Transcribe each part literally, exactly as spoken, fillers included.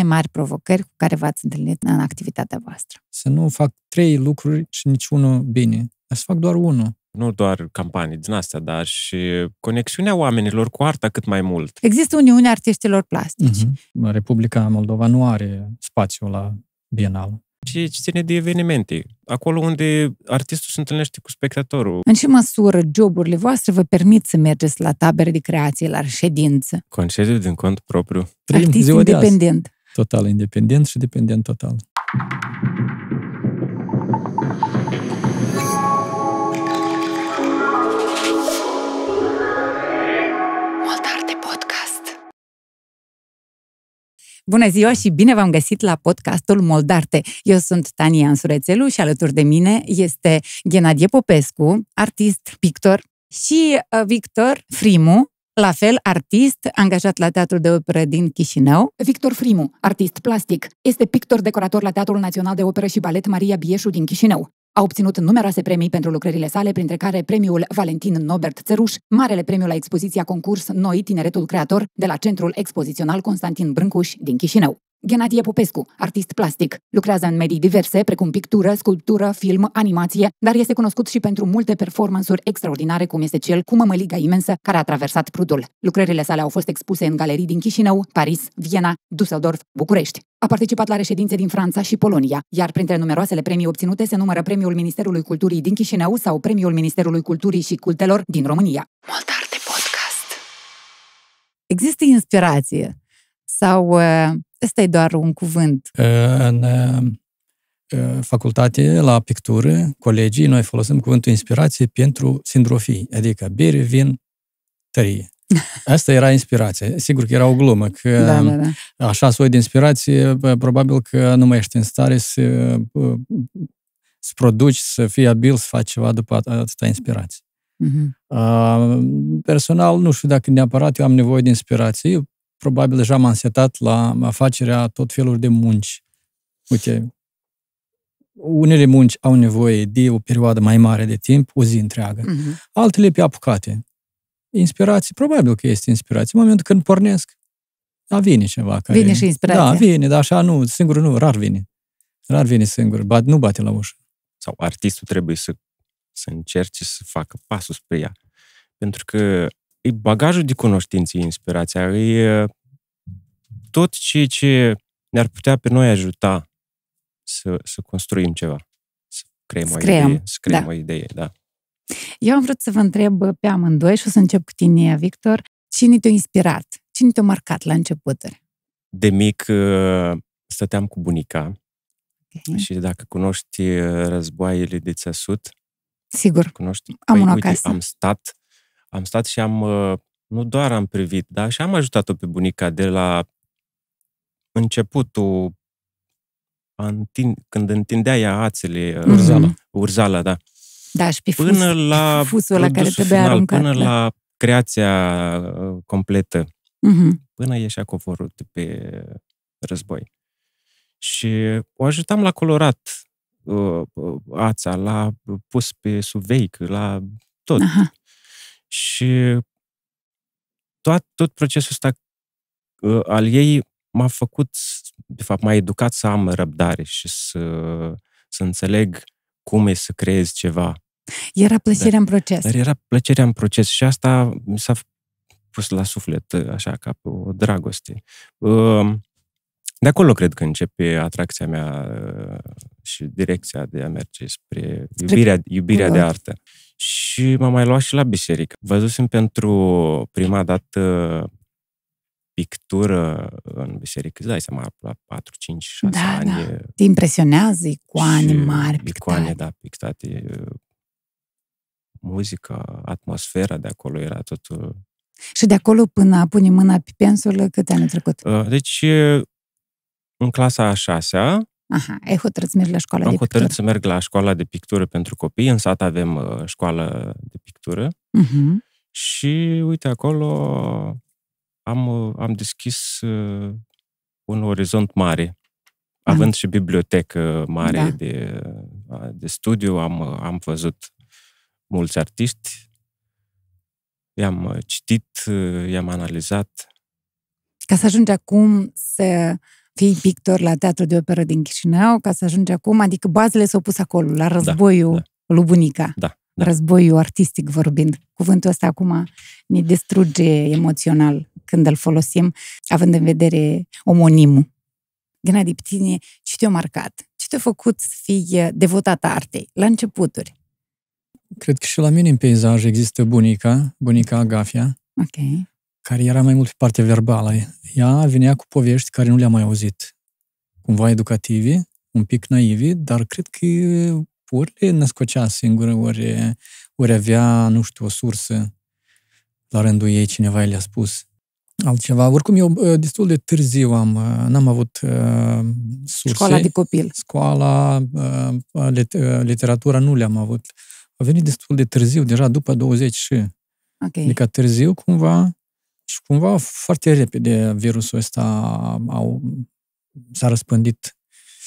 mari provocări cu care v-ați întâlnit în activitatea voastră? Să nu fac trei lucruri și niciunul bine. Să fac doar unul. Nu doar campanii din astea, dar și conexiunea oamenilor cu arta cât mai mult. Există Uniunea Artiștilor Plastici. Uh-huh. Republica Moldova nu are spațiu la bienală. Și ce ține de evenimente. Acolo unde artistul se întâlnește cu spectatorul. În ce măsură joburile voastre vă permit să mergeți la tabere de creație, la reședință? Concediu din cont propriu. Artist independent. Total independent și dependent total. Bună ziua și bine v-am găsit la podcastul Moldarte. Eu sunt Tania Ansurețelu și alături de mine este Ghenadie Popescu, artist, pictor, și Victor Frimu, la fel artist, angajat la Teatrul de Operă din Chișinău. Victor Frimu, artist plastic, este pictor-decorator la Teatrul Național de Operă și Balet Maria Bieșu din Chișinău. A obținut numeroase premii pentru lucrările sale, printre care premiul Valentin Nobert Țăruș, marele premiu la expoziția concurs Noi, Tineretul Creator, de la Centrul Expozițional Constantin Brâncuș din Chișinău. Ghenadie Popescu, artist plastic, lucrează în medii diverse, precum pictură, sculptură, film, animație, dar este cunoscut și pentru multe performance-uri extraordinare, cum este cel cu mămăliga imensă care a traversat Prudul. Lucrările sale au fost expuse în galerii din Chișinău, Paris, Viena, Düsseldorf, București. A participat la reședințe din Franța și Polonia, iar printre numeroasele premii obținute se numără Premiul Ministerului Culturii din Chișinău sau Premiul Ministerului Culturii și Cultelor din România. Moldarte Podcast. Există inspirație sau ăsta e doar un cuvânt? În facultate, la pictură, colegii, noi folosim cuvântul inspirație pentru sindrofii, adică bere, vin, tărie. Asta era inspirație. Sigur că era o glumă, că da, da, da. așa soi de inspirație, probabil că nu mai ești în stare să, să produci, să fii abil, să faci ceva după atâta inspirație. Uh-huh. Personal, nu știu dacă neapărat eu am nevoie de inspirație. Eu probabil deja m-am setat la afacerea tot felul de munci. Uite, unele munci au nevoie de o perioadă mai mare de timp, o zi întreagă. Uh-huh. Altele pe apucate. Inspirație, probabil că este inspirație. În momentul când pornesc, da, vine ceva. Care... Vine și inspirația. Da, vine, dar așa nu, singur nu, rar vine. Rar vine singur, bat, nu bate la ușă. Sau artistul trebuie să, să încerce să facă pasul spre ea. Pentru că e bagajul de cunoștințe, inspirația, e tot ceea ce ne-ar putea pe noi ajuta să, să construim ceva, să creăm, o, creăm. Idee, să creăm da. o idee. Da. Eu am vrut să vă întreb pe amândoi și o să încep cu tine, Victor, cine te-a inspirat? Cine te-a marcat la începuturi? De mic stăteam cu bunica okay. și dacă cunoști războaiele de țăsut, sigur, cunoști? Am păi, unul uite, acasă. Am stat, am stat și am, nu doar am privit, dar și am ajutat-o pe bunica de la începutul, când întindea ea ațele, urzala, urzala da. Da, și pe fus, până la fusul la care trebuia final, aruncat. Până da. la creația completă. Uh-huh. Până ieșea covorul de pe război. Și o ajutam la colorat uh, ața, la pus pe suveic, la tot. Aha. Și tot, tot procesul ăsta uh, al ei m-a făcut, de fapt, m-a educat să am răbdare și să, să înțeleg cum e să creezi ceva. Era plăcerea dar, în proces. Dar era plăcerea în proces și asta mi s-a pus la suflet, așa, ca pe o dragoste. De acolo cred că începe atracția mea și direcția de a merge spre iubirea, iubirea de artă. Și m-am mai luat și la biserică. Văzusem pentru prima dată pictură în biserică, îți dai seama, la patru, cinci, șase da, ani. Da. Te impresionează icoane mari pictate. Icoane, da, pictate. Muzica, atmosfera de acolo era totul. Și de acolo până a pune mâna pe pensul, câte ani a trecut? Deci, în clasa a șasea, aha, ai hotărât să mergi la școala de pictură. Am hotărât să merg la școala de pictură pentru copii. În sat avem școală de pictură. Uh-huh. Și, uite, acolo am, am deschis un orizont mare. Având uh-huh. și bibliotecă mare da. de, de studiu, am, am văzut mulți artiști. I-am citit, i-am analizat. Ca să ajungi acum să fii pictor la Teatrul de Operă din Chișinău, ca să ajungi acum, adică bazele s-au pus acolo, la războiul da, da. lui bunica. Da, da. Războiul artistic vorbind. Cuvântul ăsta acum ne distruge emoțional când îl folosim, având în vedere omonimul. Gennady, pe tine, ce te-a marcat? Ce te-a făcut să fii devotat artei? La începuturi? Cred că și la mine în peisaj există bunica, bunica Agafia, okay. care era mai mult pe partea verbală. Ea venea cu povești care nu le-am mai auzit. Cumva educativi, un pic naivi, dar cred că ori le născocea singură, ori, ori avea, nu știu, o sursă. La rândul ei cineva le-a spus altceva. Oricum, eu destul de târziu am, n-am avut uh, surse. Școala de copil. Școala, uh, literatura nu le-am avut. A venit destul de târziu, deja după douăzeci și. Okay. Adică târziu, cumva, și cumva foarte repede virusul ăsta au, s-a răspândit.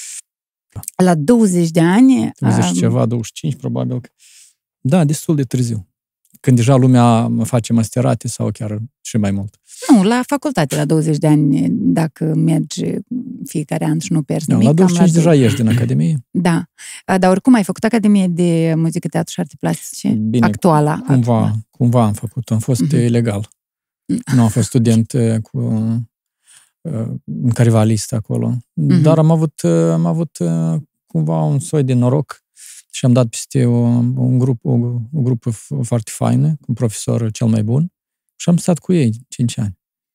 La douăzeci de ani? douăzeci um... ceva, douăzeci și cinci, probabil. Că... Da, destul de târziu. Când deja lumea face masterate sau chiar și mai mult. Nu, la facultate, la douăzeci de ani, dacă mergi fiecare an și nu pierzi nimic. La douăzeci și cinci deja ești din Academie. Da. Dar oricum ai făcut Academie de Muzică, Teatru și Arte Plastice? Bine, actuala. Cumva, acum. cumva am făcut. Am fost uh-huh. ilegal. Nu am fost student cu în careva listă acolo. Uh-huh. Dar am avut, am avut cumva un soi de noroc și am dat peste o, un grup, o, o grupă foarte faină, cu un profesor cel mai bun și am stat cu ei cinci ani.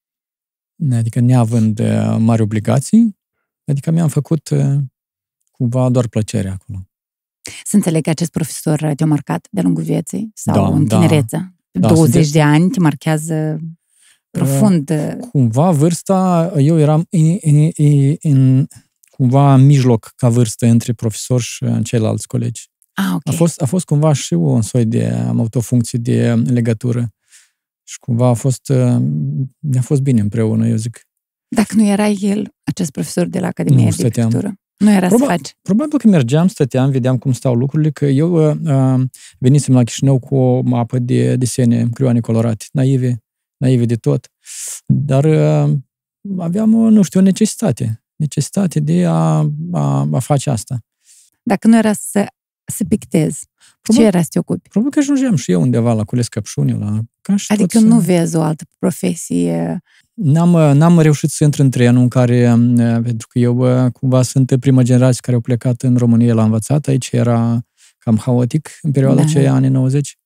Adică neavând mari obligații, adică mi-am făcut cumva doar plăcere acolo. Să înțeleg că acest profesor te-a marcat de-a lungul vieții? Sau da, în tinereță? Da, douăzeci de ani te marchează profund. Cumva vârsta, eu eram în, în, în, în, cumva în mijloc ca vârstă între profesor și ceilalți colegi. Ah, okay. A fost, a fost cumva și un soi de, am avut o funcție de legătură. Și cumva a fost, ne-a fost bine împreună, eu zic. Dacă nu era el, acest profesor de la Academia de Pictură, nu era Proba- să faci? Probabil că mergeam, stăteam, vedeam cum stau lucrurile, că eu uh, venisem la Chișinău cu o mapă de desene, creioane colorate, naive, naive de tot. Dar uh, aveam, nu știu, o necesitate, necesitate de a, a, a face asta. Dacă nu era să, să pictezi, probabil, ce era să te ocupi? Probabil că ajungeam și eu undeva la cules căpșuni, la... Adică nu vezi o altă profesie? N-am, n-am reușit să intru în trenul în care, pentru că eu cumva sunt prima generație care au plecat în România la învățat, aici era cam haotic în perioada da. aceea, anii nouăzeci,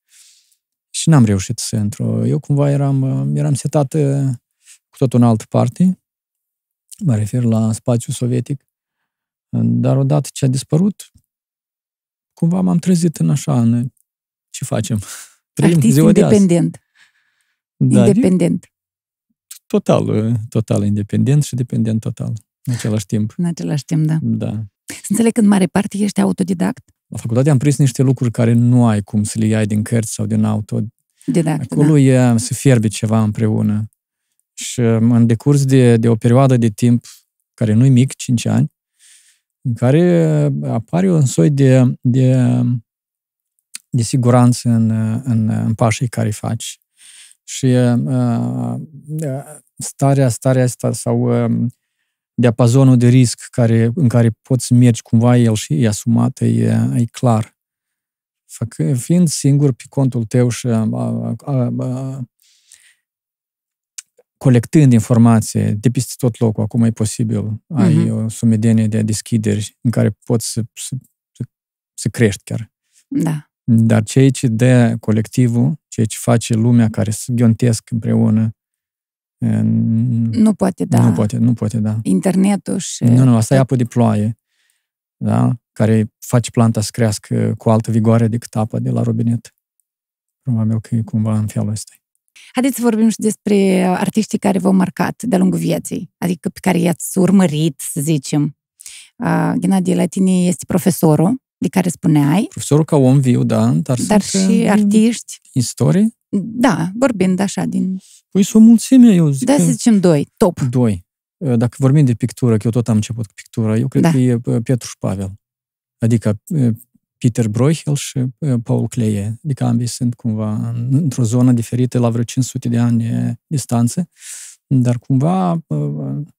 și n-am reușit să intru. Eu cumva eram, eram setat cu tot în altă parte, mă refer la spațiul sovietic, dar odată ce a dispărut, cumva m-am trezit în așa, în ce facem? Artist independent. Da, independent. Total, total independent și dependent total, în același timp. În același timp, da. Da. Să înțeleg că în mare parte ești autodidact? La facultate am prins niște lucruri care nu ai cum să le iai din cărți sau din autodidact. Acolo da. e să fierbe ceva împreună. Și în decurs de, de o perioadă de timp, care nu-i mic, cinci ani, în care apare un soi de, de, de siguranță în, în, în pașii care faci. Și uh, starea, starea asta sau uh, diapazonul de risc care, în care poți mergi cumva el și e asumat, e, e clar. Fac, fiind singur pe contul tău și uh, uh, uh, colectând informație de peste tot locul, acum e posibil, uh-huh. ai o sumedenie de deschideri în care poți să, să, să crești chiar. Da. Dar ceea ce dă colectivul, ceea ce face lumea care se ghiontesc împreună, nu poate da. Nu poate, nu poate da. Internetul și... Nu, nu, asta e apă de ploaie, da? Care face planta să crească cu altă vigoare decât apa de la robinet. Probabil că e cumva în felul ăsta. Haideți să vorbim și despre artiștii care v-au marcat de-a lungul vieții, adică pe care i-ați urmărit, să zicem. Uh, Gennady, la tine este profesorul, de care spuneai. Profesorul ca om viu, da, dar, dar sunt și artiști. Istorie? Da, vorbind așa din... Păi sunt o mulțime, eu zic. Da, să zicem doi, top. Doi. Dacă vorbim de pictură, că eu tot am început cu pictura, eu cred da. că e Petru și Pavel. Adică Peter Bruegel și Paul Klee. Adică ambii sunt cumva într-o zonă diferită la vreo cinci sute de ani de distanță, dar cumva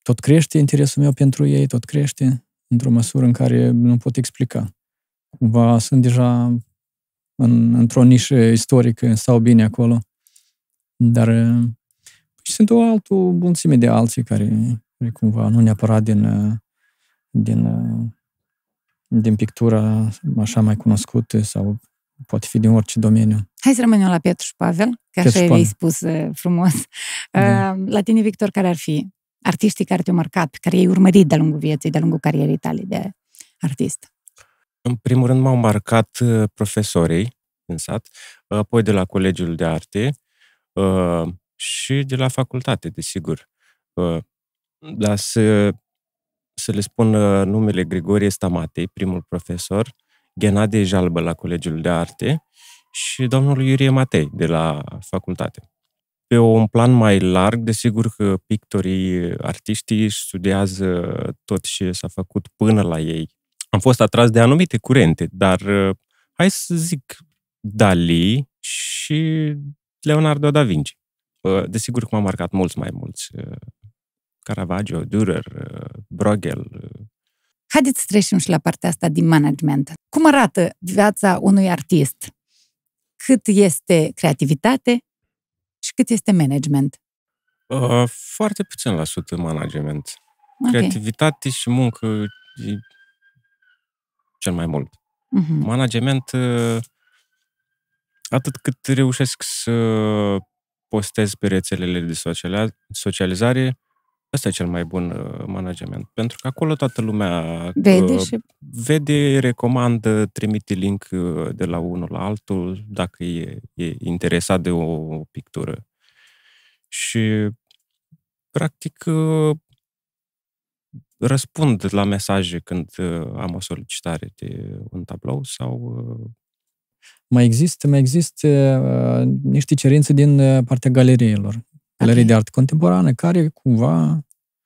tot crește interesul meu pentru ei, tot crește într-o măsură în care nu pot explica. Cumva sunt deja în, într-o nișă istorică, stau bine acolo, dar sunt o altă mulțime de alții care, care cumva nu neapărat din, din, din pictura așa mai cunoscută sau poate fi din orice domeniu. Hai să rămânem la Petru și Pavel, că așa i-ai spus frumos. Da. La tine, Victor, care ar fi artiștii care te-au marcat, pe care i-ai urmărit de-a lungul vieții, de-a lungul carierei tale de artist? În primul rând m-au marcat profesorii în sat, apoi de la Colegiul de Arte și de la facultate, desigur. Dar să, să le spun numele: Grigorie Stamatei, primul profesor, Ghenadie Jalbă la Colegiul de Arte și domnul Iurie Matei de la facultate. Pe un plan mai larg, desigur că pictorii, artiștii studiază tot ce s-a făcut până la ei. Am fost atras de anumite curente, dar hai să zic Dali și Leonardo da Vinci. Desigur că m-au marcat mulți mai mulți. Caravaggio, Dürer, Bruegel. Haideți să trecem și la partea asta din management. Cum arată viața unui artist? Cât este creativitate și cât este management? Uh, foarte puțin la sută management. Okay. Creativitate și muncă e cel mai mult. Uh-huh. Management, uh, atât cât reușesc să postez pe rețelele de socializare, ăsta e cel mai bun management. Pentru că acolo toată lumea vede, și... vede, recomandă, trimite link de la unul la altul dacă e, e interesat de o, o pictură. Și practic răspund la mesaje când am o solicitare de un tablou sau... Mai există, mai există uh, niște cerințe din partea galeriilor. Galerii okay. de artă contemporană, care cumva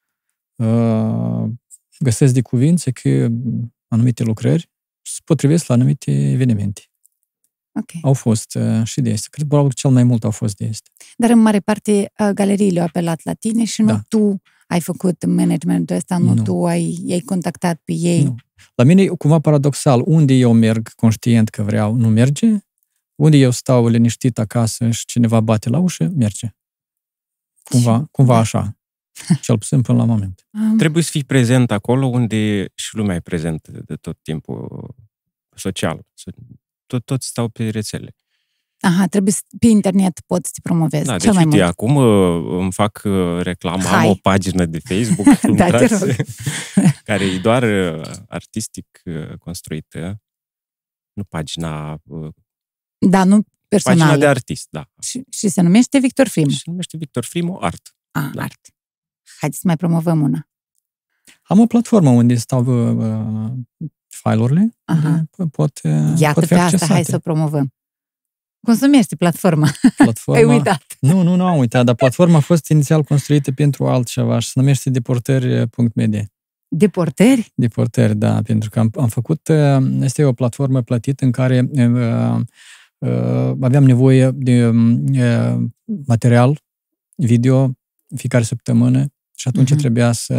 uh, găsesc de cuvințe că anumite lucrări se potrivesc la anumite evenimente. Okay. Au fost uh, și de este. Cred probabil că cel mai mult au fost de este. Dar în mare parte uh, galeriile au apelat la tine și nu da. tu ai făcut managementul ăsta, nu, nu. tu ai, ai contactat pe ei. Nu. La mine e cumva paradoxal. Unde eu merg conștient că vreau, nu merge. Unde eu stau liniștit acasă și cineva bate la ușă, merge. Cumva, cumva așa. Cel puțin până la moment. Um. Trebuie să fii prezent acolo unde și lumea e prezentă de tot timpul social. Tot, toți stau pe rețele. Aha, trebuie să, pe internet poți să te promovezi. Da, cel deci mai uite, mult. acum îmi fac reclamă, Hai. am o pagină de Facebook da, intrați, care e doar artistic construită, nu pagina... Da, nu personală. Pagina de artist, da. Și, și se numește Victor Frimu. Și se numește Victor Frimu Art. Ah, da. Art. Haideți să mai promovăm una. Am o platformă unde stau uh, file-urile. Pot, uh, Iată, pot fi pe asta accesate. hai să o promovăm. Cum se numește platforma? platforma? Ai uitat. Nu, nu, nu am uitat, dar platforma a fost inițial construită pentru altceva și se numește deportări punct media. Deportări? Deportări, da, pentru că am, am făcut, este o platformă plătită în care uh, uh, aveam nevoie de uh, material video fiecare săptămână și atunci uh-huh. trebuia să,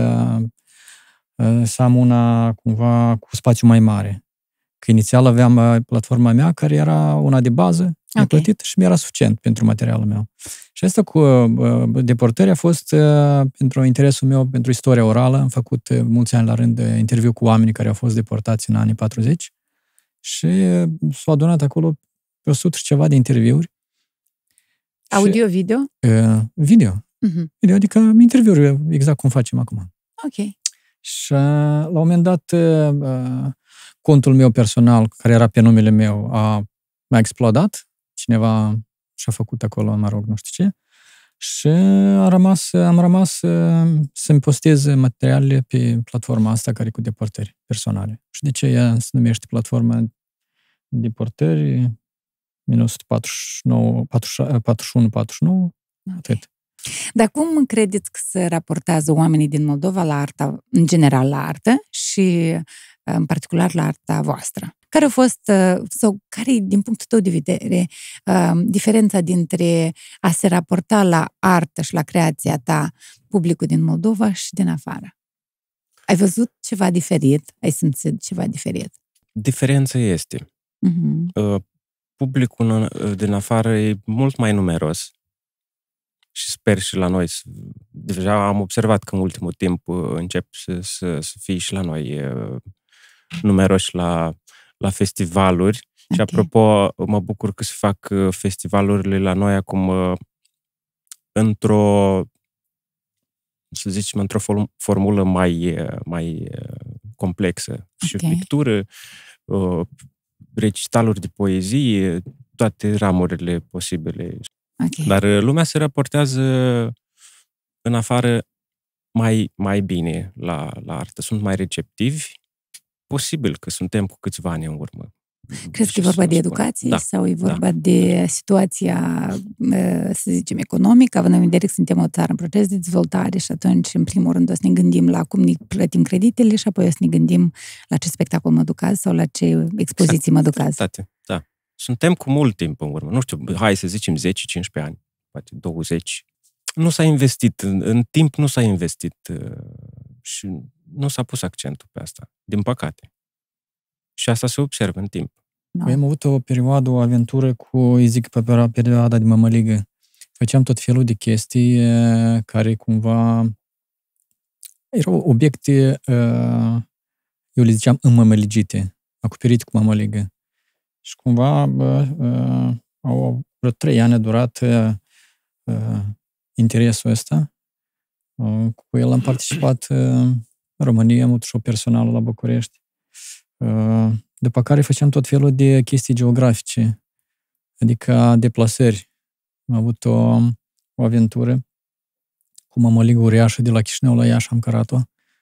uh, să am una cumva cu spațiu mai mare. Că inițial aveam uh, platforma mea care era una de bază, okay. plătită și mi-era suficient pentru materialul meu. Și asta cu uh, deportări a fost uh, pentru interesul meu, pentru istoria orală. Am făcut uh, mulți ani la rând uh, interviu cu oamenii care au fost deportați în anii patruzeci și uh, s-au adunat acolo pe o sută și ceva de interviuri. Audio-video? Uh, video. Uh-huh. Video, adică interviuri exact cum facem acum. Ok. Și uh, la un moment dat uh, contul meu personal, care era pe numele meu, a, m-a explodat. Cineva și-a făcut acolo, mă rog, nu știu ce. Și a rămas, am rămas să-mi postez materialele pe platforma asta care e cu deportări personale. Și de ce ea se numește platforma deportări minus patruzeci și unu patruzeci și nouă, atât. Dar cum credeți că se raportează oamenii din Moldova la arta, în general la artă și în particular la arta voastră? Care a fost, sau care e, din punctul tău de vedere, diferența dintre a se raporta la artă și la creația ta, publicul din Moldova și din afară? Ai văzut ceva diferit? Ai simțit ceva diferit? Diferența este. Uh-huh. Publicul din afară e mult mai numeros și sper și la noi. Deja am observat că în ultimul timp încep să, să, să fie și la noi numeroși la, la festivaluri. Okay. Și apropo, mă bucur că se fac festivalurile la noi acum într-o, să zicem, într-o formulă mai, mai complexă. Okay. Și pictură, recitaluri de poezie, toate ramurile posibile. Okay. Dar lumea se raportează în afară mai, mai bine la, la artă. Sunt mai receptivi. Posibil că suntem cu câțiva ani în urmă. Crezi că e vorba de educație da. sau e vorba da. de situația, să zicem, economică, având în vedere că suntem o țară în proces de dezvoltare și atunci, în primul rând, o să ne gândim la cum ne plătim creditele și apoi o să ne gândim la ce spectacol mă duc azi sau la ce expoziții exact. mă duc azi. Da. Suntem cu mult timp în urmă. Nu știu, hai să zicem zece cincisprezece ani, poate douăzeci. Nu s-a investit, în, în timp nu s-a investit și nu s-a pus accentul pe asta, din păcate. Și asta se observă în timp. No. Am avut o perioadă, o aventură cu, îi zic, pe perioada de mămăligă. Făceam tot felul de chestii care cumva erau obiecte, eu le ziceam înmămăligite, acoperite cu mămăligă. Și cumva au vreo trei ani a durat interesul ăsta. Cu el am participat în România, am avut show personal la București. După care făceam tot felul de chestii geografice, adică deplasări. Am avut o, o aventură cu mămăligă uriașă de la Chișinău la Iași, am cărat-o.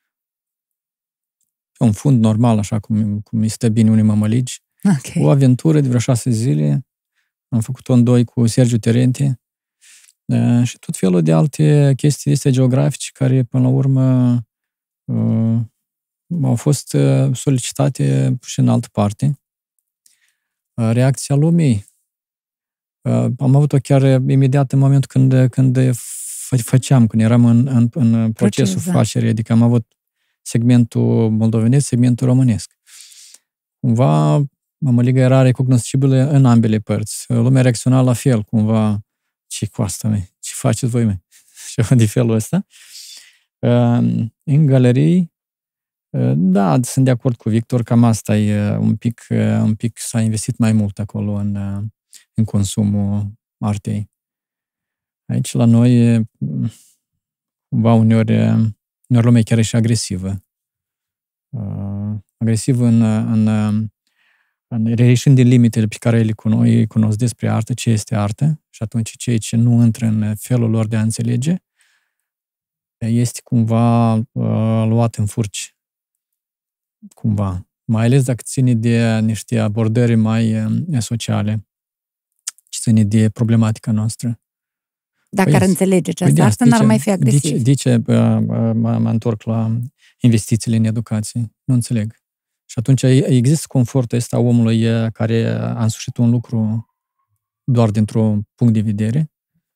Un fund normal, așa cum, cum îi stă bine unii mămăligi. Okay. O aventură de vreo șase zile. Am făcut-o în doi cu Sergiu Terente. Și tot felul de alte chestii astea geografice care, până la urmă, au fost solicitate și în altă parte. Reacția lumii am avut-o chiar imediat în momentul când, când făceam, când eram în, în, în procesul Proces, facerii, adică am avut segmentul moldovenesc, segmentul românesc. Cumva, mămăliga era recognoscibilă în ambele părți. Lumea reacționa la fel, cumva, ce cu asta, măi? Ce faceți voi, măi? Ceva de felul ăsta. În galerii, da, sunt de acord cu Victor, cam asta e un pic, un pic s-a investit mai mult acolo în, în consumul artei. Aici la noi cumva uneori, uneori lumea chiar e și agresivă. Agresivă în, în, în reieșind din limitele pe care le cunosc, îi cunosc despre artă, ce este artă, și atunci cei ce nu intră în felul lor de a înțelege este cumva luat în furci. Cumva. Mai ales dacă ține de niște abordări mai sociale, ce ține de problematica noastră. Dacă păi, ar înțelege ce asta, asta n-ar mai fi agresiv. De, de ce mă întorc la investițiile în educație? Nu înțeleg. Și atunci există confortul ăsta omului care a însușit un lucru doar dintr-un punct de vedere.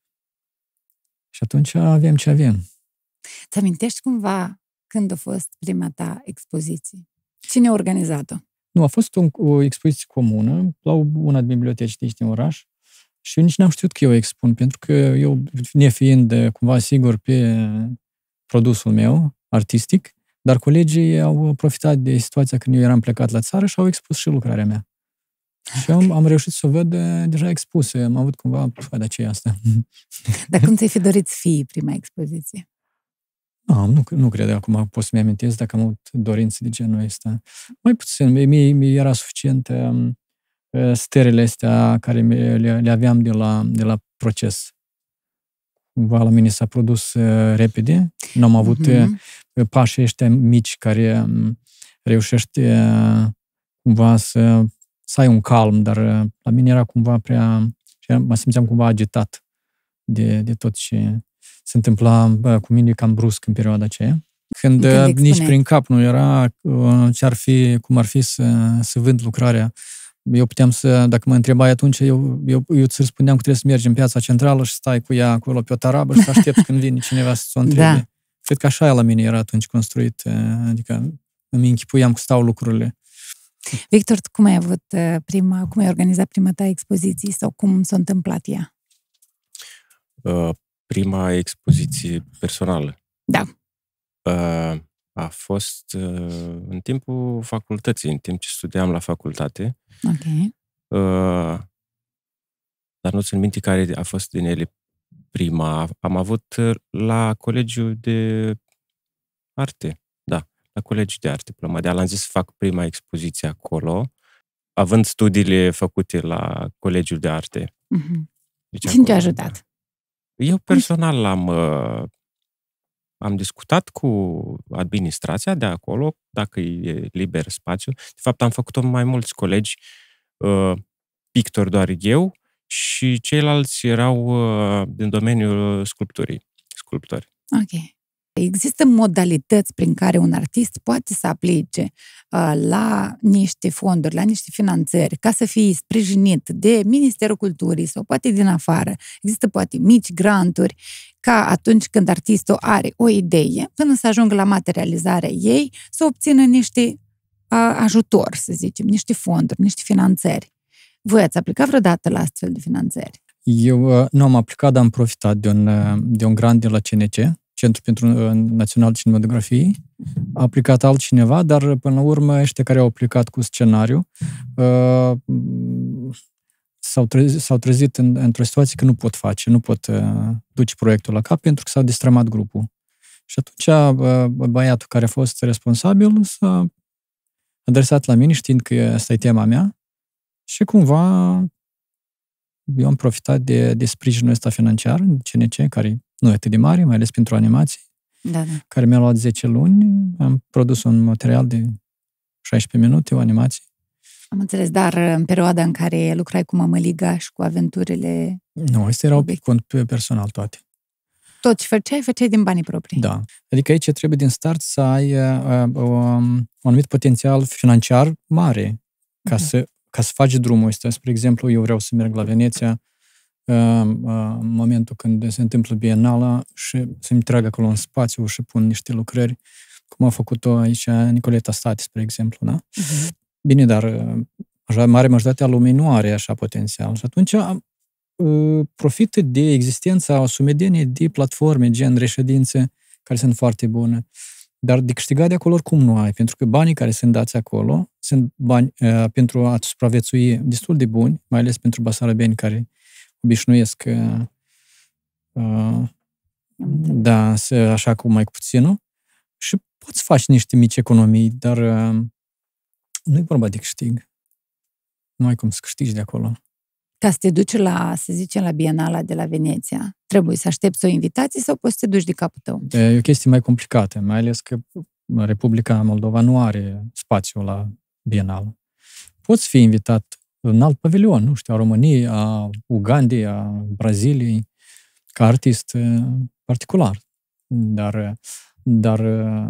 Și atunci avem ce avem. Ți amintești cumva când a fost prima ta expoziție? Cine a organizat-o? Nu, a fost o, o expoziție comună la una din biblioteci de aici din oraș și eu nici n-am știut că eu expun, pentru că eu, nefiind cumva sigur pe produsul meu artistic, dar colegii au profitat de situația când eu eram plecat la țară și au expus și lucrarea mea. Okay. Și eu am reușit să o văd deja expusă. Am avut cumva, dar ce e asta? Dar cum ți-ai fi dorit să fii prima expoziție? No, nu, nu cred, acum pot să-mi amintesc dacă am avut dorințe de genul ăsta. Mai puțin, mie, mie era suficient um, stările astea care le, le aveam de la, de la proces. Cumva la mine s-a produs uh, repede, nu am avut uh-huh. uh, pașii ăștia mici care um, reușești uh, cumva să, să ai un calm, dar uh, la mine era cumva prea, mă simțeam cumva agitat de, de tot ce se întâmpla bă, cu mine cam brusc în perioada aceea. Când, Când nici prin cap nu era ce-ar fi, cum ar fi să, să vând lucrarea. Eu puteam să, dacă mă întrebai atunci, eu, eu, eu ți spuneam că trebuie să mergi în piața centrală și stai cu ea acolo pe o tarabă și să aștepți când vine cineva să ți-o întrebe. Da. Cred că așa la mine era atunci construit, adică îmi închipuiam cum stau lucrurile. Victor, cum ai avut prima, cum ai organizat prima ta expoziție sau cum s-a întâmplat ea? Uh, prima expoziție personală? Da. Uh, a fost uh, în timpul facultății, în timp ce studiam la facultate. Ok. Uh, dar nu țin minte care a fost din ele prima. Am avut la Colegiul de Arte. Da, la Colegiul de Arte. Plămădeal. Am zis să fac prima expoziție acolo, având studiile făcute la Colegiul de Arte. Mm-hmm. Deci cine te-a ajutat? Eu personal am, uh, am discutat cu administrația de acolo, dacă e liber spațiu. De fapt, am făcut-o mai mulți colegi, uh, pictori doar eu, și ceilalți erau uh, din domeniul sculpturii, sculptori. Ok. Există modalități prin care un artist poate să aplice uh, la niște fonduri, la niște finanțări, ca să fie sprijinit de Ministerul Culturii sau poate din afară. Există poate mici granturi, ca atunci când artistul are o idee, până să ajungă la materializarea ei, să obțină niște uh, ajutor, să zicem, niște fonduri, niște finanțări. Voi ați aplicat vreodată la astfel de finanțări? Eu uh, nu am aplicat, dar am profitat de un, de un grant de la C N C, Centrul pentru Național de Cinematografie. A aplicat altcineva, dar până la urmă ăștia care au aplicat cu scenariu uh, s-au trezit, s-au trezit în, într-o situație că nu pot face, nu pot uh, duce proiectul la cap pentru că s-a destrămat grupul. Și atunci uh, băiatul care a fost responsabil s-a adresat la mine știind că asta e tema mea și cumva eu am profitat de, de sprijinul ăsta financiar, C N C, care nu e atât de mare, mai ales pentru animații, da, da. care mi-a luat zece luni. Am produs un material de șaisprezece minute, o animație. Am înțeles, dar în perioada în care lucrai cu Mămăliga și cu aventurile... Nu, astea erau pe cont personal toate. Tot ce făceai, făceai din banii proprii. Da. Adică aici trebuie din start să ai uh, uh, un anumit potențial financiar mare ca, uh-huh. să, ca să faci drumul ăsta. Spre exemplu, eu vreau să merg la Veneția în momentul când se întâmplă Bienala și să-mi trag acolo un spațiu și pun niște lucrări, cum a făcut-o aici Nicoleta Stati, spre exemplu, da? Uh-huh. Bine, dar așa, mare majoritatea lumii nu are așa potențial. Și atunci profită de existența o sumedenie de platforme, gen reședințe, care sunt foarte bune. Dar de câștigat de acolo oricum nu ai, pentru că banii care sunt dați acolo sunt bani uh, pentru a supraviețui destul de buni, mai ales pentru basarabeni care obișnuiesc uh, uh, da, să, așa cu mai puținul și poți face niște mici economii, dar uh, nu e vorba de câștig. Nu ai cum să câștigi de acolo. Ca să te duci la, să zicem, la Bienala de la Veneția, trebuie să aștepți o invitație sau poți să te duci de capul tău? E o chestie mai complicată, mai ales că Republica Moldova nu are spațiu la Bienală. Poți fi invitat în alt pavilion, nu știu, a României, a Ugandei, a Braziliei, ca artist particular. Dar, dar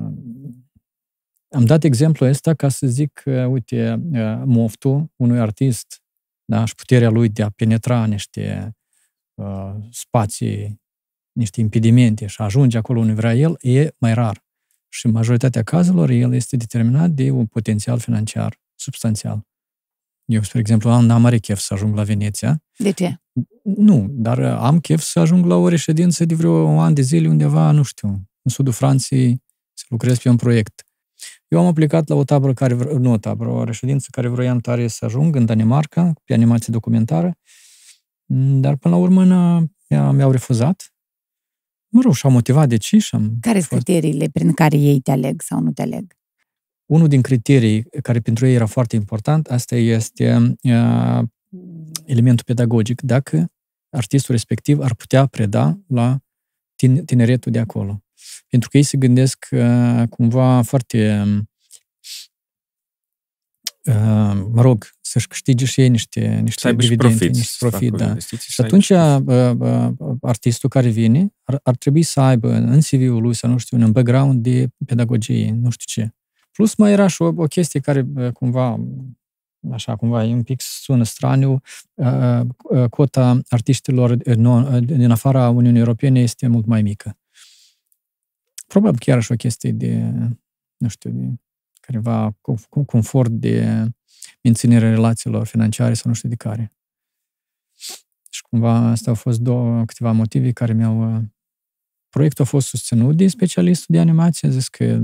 am dat exemplul ăsta ca să zic, uite, moftul unui artist, da, și puterea lui de a penetra niște uh, spații, niște impedimente și a ajunge acolo unde vrea el, e mai rar. Și în majoritatea cazurilor, el este determinat de un potențial financiar substanțial. Eu, spre exemplu, am, n-am mare chef să ajung la Veneția. De ce? Nu, dar am chef să ajung la o reședință de vreo un an de zile undeva, nu știu, în sudul Franței, să lucrez pe un proiect. Eu am aplicat la o tabără care, nu o tabără, o reședință care vroiam tare să ajung în Danemarca, pe animație documentară, dar până la urmă mi-au refuzat. Mă rog, și-au motivat de ce și am... Care sunt criteriile prin care ei te aleg sau nu te aleg? Unul din criterii care pentru ei era foarte important, asta este uh, elementul pedagogic. Dacă artistul respectiv ar putea preda la tineretul de acolo. Pentru că ei se gândesc uh, cumva foarte uh, mă rog, să-și câștige și ei niște, niște dividende, profit, niște profit. Da. Și atunci artistul care vine ar, ar trebui să aibă în C V-ul lui, să nu știu, un background de pedagogie, nu știu ce. Plus mai era și o, o chestie care cumva, așa cumva, un pic sună straniu, cota artiștilor din afara Uniunii Europene este mult mai mică. Probabil chiar și o chestie de, nu știu, de careva confort de menținerea relațiilor financiare sau nu știu de care. Și cumva astea au fost două, câteva motive care mi-au... Proiectul a fost susținut de specialistul de animație, a zis că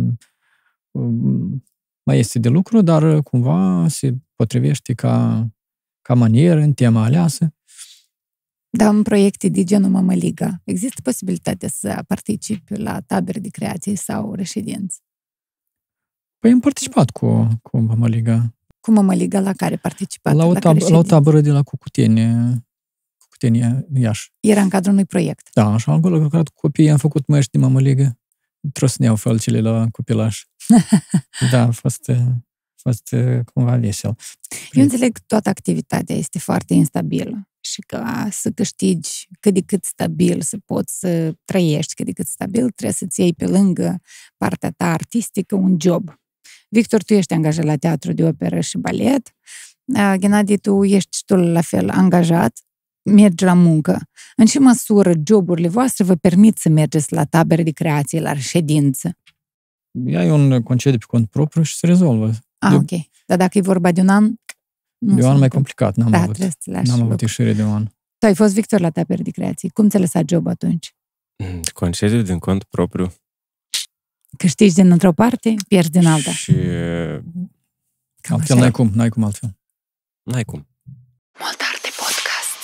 mai este de lucru, dar cumva se potrivește ca, ca manieră în tema aleasă. Dar în proiecte de genul Mămăliga, există posibilitatea să participi la tabere de creație sau reședinți? Păi am participat cu, cu Mămăliga. Cu Mămăliga la care participat? La o, tab- la, la o tabără de la Cucutenie, Cucutenie, Iași. Era în cadrul unui proiect? Da, așa, acolo am lucrat cu copiii, am făcut măști de Mămăligă. Trosneau fălcile la copilaș. Da, a fost, a fost cumva vesel. Eu înțeleg că toată activitatea este foarte instabilă și ca să câștigi cât de cât stabil, să poți să trăiești cât de cât stabil, trebuie să-ți iei pe lângă partea ta artistică un job. Victor, tu ești angajat la teatru de operă și balet. Ghenadie, tu ești și tu la fel angajat, mergi la muncă. În ce măsură joburile voastre vă permit să mergeți la tabere de creație, la reședință? Ai un concediu pe cont propriu și se rezolvă. Ah, de... ok. Dar dacă e vorba de un an? De un an mai complicat. N-am da, avut, n-am avut ieșire de un an. Tu ai fost, Victor, la tabere de creație. Cum ți-a lăsat job atunci? Concediu din cont propriu. Câștigi din într-o parte, pierzi din alta. Și... Altfel n-ai cum, n-ai cum altfel. N-ai cum. Moldarte Podcast.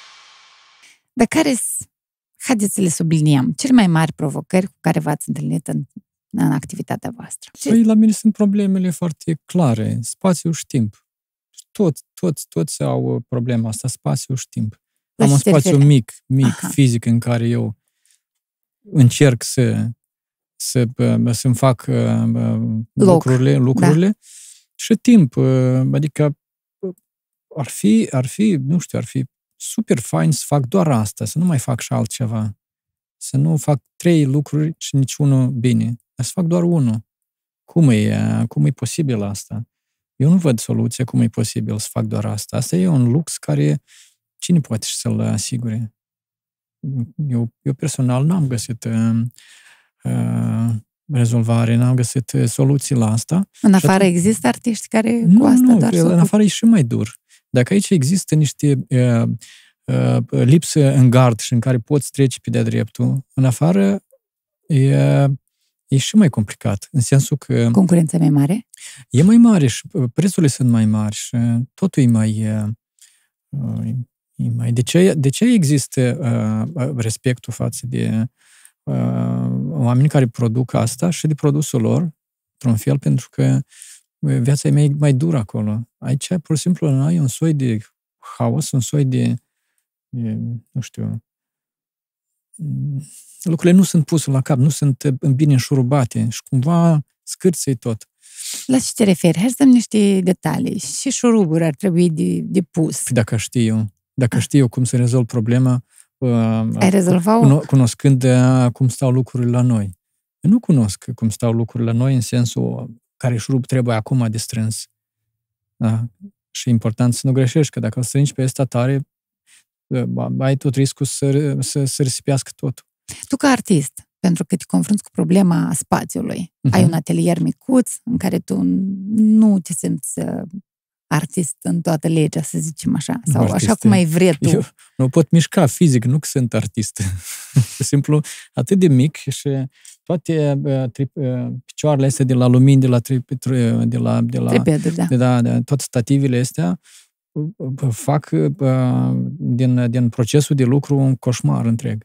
Dar care haideți să le subliniem, cele mai mari provocări cu care v-ați întâlnit în, în activitatea voastră? Păi, la mine sunt problemele foarte clare. Spațiu și timp. Toți, toți, toți au problema asta, spațiu și timp. La Am un spațiu referi? mic, mic, Aha. fizic, în care eu încerc să să, să-mi fac lucrurile, lucrurile da. și timp. Adică ar fi, ar fi, nu știu, ar fi super fain să fac doar asta, să nu mai fac și altceva. Să nu fac trei lucruri și niciunul bine. Dar să fac doar unul. Cum e, cum e posibil asta? Eu nu văd soluția cum e posibil să fac doar asta. Asta e un lux care cine poate să-l asigure? Eu, eu personal n-am găsit uh, uh, rezolvare, n-am găsit soluții la asta. În afară atunci... există artiști care nu, cu asta nu, doar în afară e și mai dur. Dacă aici există niște uh, uh, lipsă în gard și în care poți trece pe de-a dreptul, în afară e, e și mai complicat. În sensul că... Concurența mai mare? E mai mare și prețurile sunt mai mari și totul e mai... Uh, e mai de, ce, de ce există uh, respectul față de uh, oamenii care produc asta și de produsul lor, într-un fel, pentru că viața e mai, mai dură acolo. Aici, pur și simplu, ai un soi de haos, un soi de, de nu știu, lucrurile nu sunt puse la cap, nu sunt bine înșurubate și cumva scârță-i tot. La ce te referi? Hai să dăm niște detalii. Și șuruburi ar trebui de, de pus? Dacă știu eu. Dacă știu eu cum să rezolv problema, ai rezolvat-o? Cunoscând cum stau lucrurile la noi. Eu nu cunosc cum stau lucrurile la noi în sensul care șurub trebuie acum de strâns. Da? Și e important să nu greșești, că dacă o strângi pe ăsta tare, ai tot riscul să, să, să risipească totul. Tu ca artist, pentru că te confrunți cu problema spațiului, uh-huh. ai un atelier micuț în care tu nu te simți artist în toată legea, să zicem așa, sau artist, așa cum ai vrea tu. Eu nu pot mișca fizic, nu că sunt artist. De simplu, atât de mic și toate tri, picioarele astea de la lumini, de la, tri, de la, de la, Tripeduri, da. de, da, de, toate stativele astea fac din, din procesul de lucru un coșmar întreg.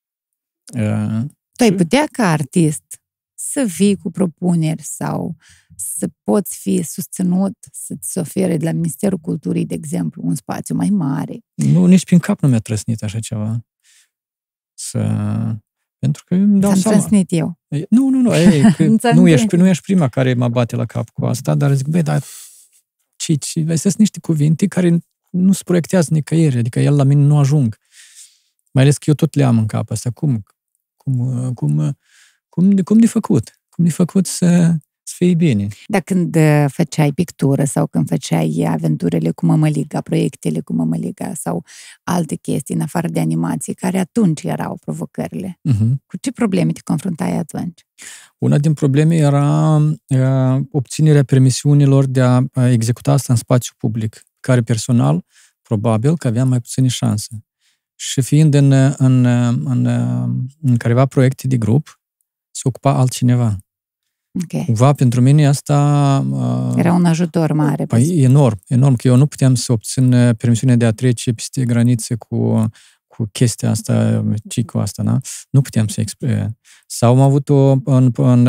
Tu ai putea ca artist să vii cu propuneri sau să poți fi susținut, să-ți ofere de la Ministerul Culturii, de exemplu, un spațiu mai mare. Nu, nici prin cap nu mi-a trăsnit așa ceva. Să... Pentru că îmi dau seama. Să-mi trăsnit eu. Nu, nu, nu. Ei, nu, ești, nu ești prima care mă bate la cap cu asta, dar zic, băi, dar cici, sunt niște cuvinte care nu se proiectează nicăieri, adică el la mine nu ajung. Mai ales că eu tot le am în cap asta. Cum, cum, cum, cum, cum de făcut? Cum de făcut să, să fie bine? Dar când făceai pictură sau când făceai aventurile cu mămăliga, proiectele cu mămăliga sau alte chestii în afară de animații, care atunci erau provocările, uh-huh. cu ce probleme te confruntai atunci? Una din probleme era uh, obținerea permisiunilor de a executa asta în spațiu public, care personal, probabil că aveam mai puține șanse. Și fiind în, în, în, în careva proiecte de grup, se ocupa altcineva. Okay. Cumva, pentru mine asta... Era un ajutor mare. Păi, enorm, enorm, că eu nu puteam să obțin permisiunea de a trece peste granițe cu, cu chestia asta, cico asta, da? Nu puteam să exprim. Sau am avut o, un, un,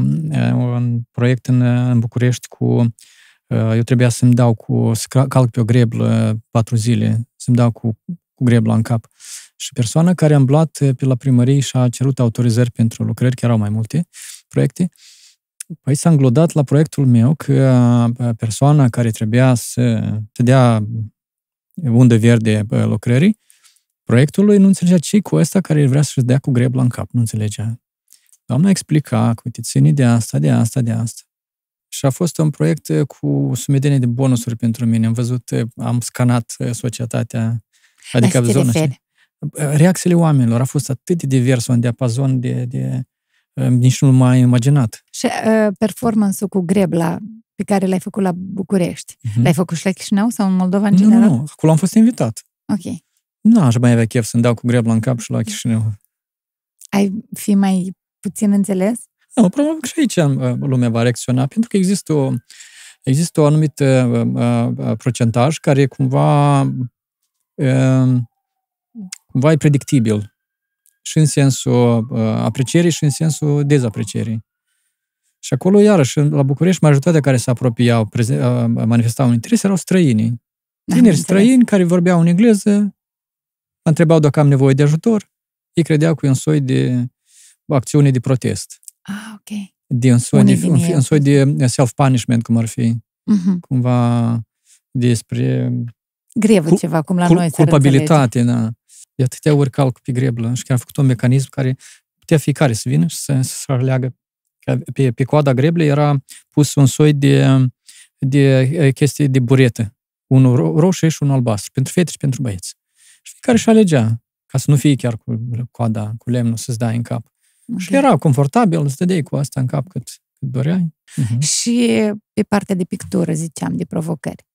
un proiect în, în București cu... Eu trebuia să-mi dau cu... să calc pe o greblă patru zile, să-mi dau cu, cu grebla în cap. Și persoana care a îmblat pe la primărie și a cerut autorizări pentru lucrări, chiar erau mai multe proiecte, păi s-a înglodat la proiectul meu că persoana care trebuia să, să dea undă verde lucrării, proiectului nu înțelegea ce cu ăsta care vrea să-și dea cu grebla în cap, nu înțelegea. Doamna explica că, uite, ține de asta, de asta, de asta. Și a fost un proiect cu sumedenie de bonusuri pentru mine. Am văzut, am scanat societatea, adică zona. Reacțiile oamenilor a fost atât de divers, un diapazon de, de nici nu mai imaginat. Și uh, performance-ul cu grebla pe care l-ai făcut la București, uh-huh. l-ai făcut și la Chișinău sau în Moldova în general? Nu, nu, acolo am fost invitat. Ok. Nu aș mai avea chef să-mi dau cu grebla în cap și la Chișinău. Ai fi mai puțin înțeles? Nu, probabil că și aici lumea va reacționa, pentru că există o, există o anumită uh, uh, procentaj care cumva uh, cumva e predictibil. Și în sensul uh, aprecierii și în sensul dezaprecierii. Și acolo, iarăși, la București, majoritatea care se apropiau, preze- uh, manifestau un interes, erau străinii. Tineri străini care vorbeau în engleză, mă întrebau dacă am nevoie de ajutor, ei credeau că e un soi de acțiune de protest. Ah, ok. De un soi, de, un, un soi de self-punishment, cum ar fi. Uh-huh. Cumva despre... Grevă cu, ceva, cum la cul, noi. Culpabilitate, da. De atâtea ori calc pe greblă și chiar a făcut un mecanism care putea fiecare să vină și să se leagă. Pe, pe coada greblei era pus un soi de, de chestii de buretă. Unul ro- roșu și unul albastru. Pentru fete și pentru băieți. Și fiecare și alegea. Ca să nu fie chiar cu coada, cu lemnul, să-ți dai în cap. Okay. Și era confortabil, îți dădeai cu asta în cap cât, cât doreai. Uh-huh. Și pe partea de pictură, ziceam, de provocări.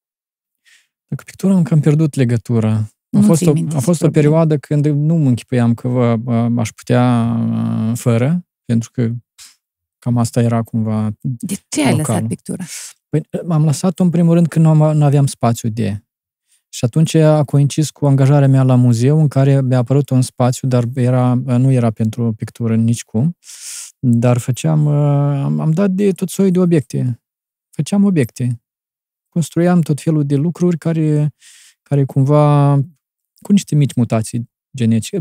Cu pictura am cam pierdut legătura. A fost, o, a fost o perioadă când nu mă închipuiam că vă, vă, aș putea fără, pentru că cam asta era cumva De ce ai lăsat pictura? Păi, m-am lăsat-o în primul rând când nu aveam spațiu de. Și atunci a coincis cu angajarea mea la muzeu, în care mi-a apărut un spațiu, dar era, nu era pentru pictură nicicum, dar făceam, am, am dat de tot soiul de obiecte. Făceam obiecte. Construiam tot felul de lucruri care, care cumva, cu niște mici mutații genetice,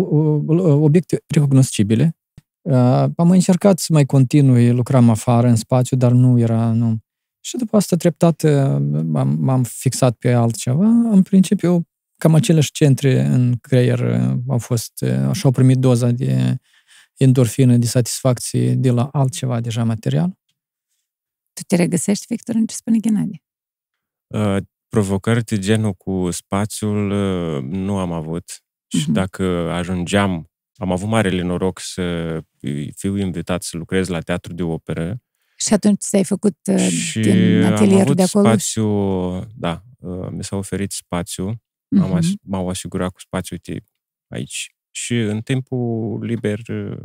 obiecte recognoscibile. Am încercat să mai continui, lucram afară, în spațiu, dar nu era... Nu. Și după asta, treptat, m-am, m-am fixat pe altceva. În principiu, cam aceleași centre în creier au fost, și-au primit doza de endorfină, de satisfacție de la altceva deja material. Tu te regăsești, Victor, în ce spune Ghenadie? Uh, provocări de genul cu spațiul uh, nu am avut. Uh-huh. Și dacă ajungeam, am avut marele noroc să fiu invitat să lucrez la teatru de operă. Și atunci ți-ai făcut uh, și din atelierul de acolo? Spațiu, da, uh, mi s-a oferit spațiu. Uh-huh. Am as- m-au asigurat cu spațiu, uite, aici. Și în timpul liber uh,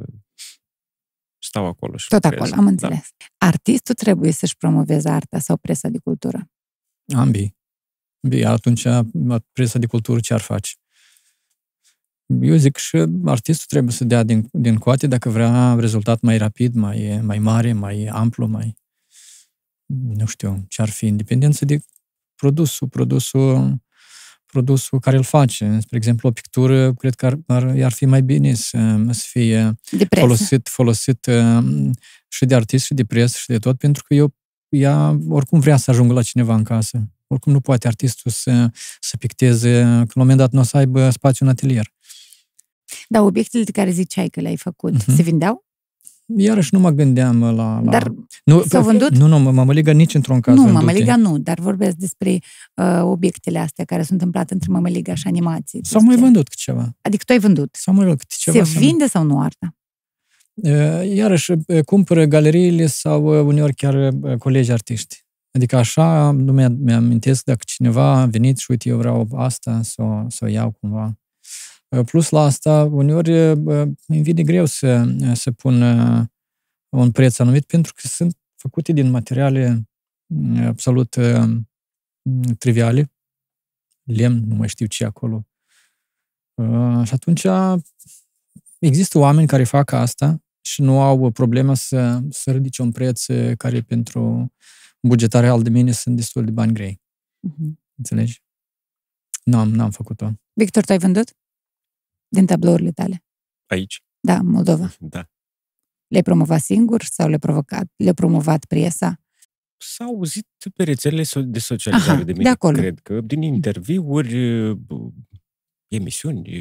stau acolo și Tot lucrez. acolo, am înțeles. Da. Artistul trebuie să-și promoveze arta sau presa de cultură? Ambii. Ambii. Atunci, presa de cultură ce ar face? Eu zic și artistul trebuie să dea din, din coate dacă vrea rezultat mai rapid, mai, mai mare, mai amplu, mai... Nu știu ce ar fi. Independență de produsul, produsul, produsul care îl face. Spre exemplu, o pictură, cred că ar, ar, ar fi mai bine să, să fie folosit, folosit și de artist și de presă și de tot, pentru că eu ea oricum vrea să ajungă la cineva în casă. Oricum nu poate artistul să, să picteze, că la un moment dat nu o să aibă spațiu în atelier. Dar obiectele de care ziceai că le-ai făcut, uh-huh. se vindeau? Iarăși nu mă gândeam la... la... Dar nu, s-au vândut? Nu, nu, mămăliga nici într-un caz Nu, vândute. mămăliga nu, dar vorbesc despre uh, obiectele astea care sunt întâmplate între mămăliga și animații. S-au mai vândut ceva. Adică tu ai vândut? S-au mai vândut ceva. Se vinde sau nu arta? Iarăși, cumpără galeriile sau uneori chiar colegi artiști. Adică așa, nu mi-amintesc dacă cineva a venit și uite, eu vreau asta, să o, să o iau cumva. Plus la asta, uneori îmi vine greu să, să pun un preț anumit, pentru că sunt făcute din materiale absolut triviale, lemn, nu mai știu ce acolo. Și atunci există oameni care fac asta și nu au problemă să, să ridice un preț care pentru bugetar real de mine sunt destul de bani grei. Uh-huh. Înțelegi? N-am, n-am făcut-o. Victor, tu ai vândut? Din tablourile tale? Aici? Da, în Moldova. Da. Le-ai promovat singur sau le-ai provocat? Le-a promovat presa? S-au auzit pe rețelele de socializare. Aha, de mine, de acolo. Cred că din interviuri, emisiuni,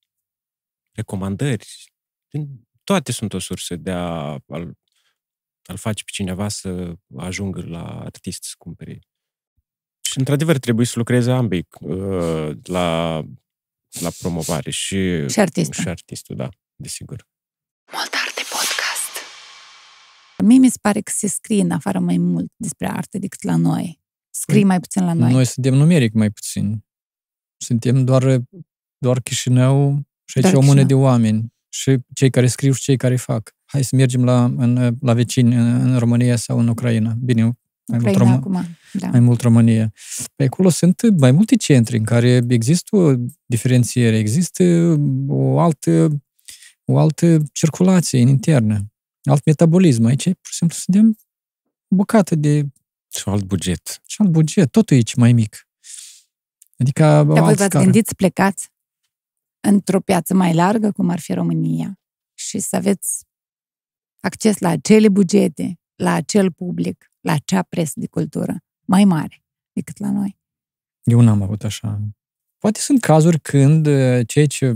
recomandări, din toate sunt o sursă de a al, al face pe cineva să ajungă la artist să cumpere. Și într-adevăr trebuie să lucreze ambii la, la promovare și, și artistul. Și artistul, da, desigur. Mult arte podcast. Mie mi se pare că se scrie în afară mai mult despre artă decât la noi. Scrie mai puțin la noi. Noi suntem numeric mai puțin. Suntem doar, doar Chișinău și aici o mână de oameni. Și cei care scriu și cei care fac. Hai să mergem la, în, la vecini în, în România sau în Ucraina. Bine, mai mult, Rom- acum, da. mai mult România. Pe acolo sunt mai multe centri în care există o diferențiere, există o altă, o altă circulație internă, alt metabolism. Aici, pur și simplu, suntem o bucată de... Și alt buget. Și alt buget. Totul aici mai mic. Adică... Dar voi v-ați gândit să plecați într-o piață mai largă, cum ar fi România, și să aveți acces la acele bugete, la acel public, la acea presă de cultură mai mare decât la noi? Eu n-am avut așa. Poate sunt cazuri când cei ce,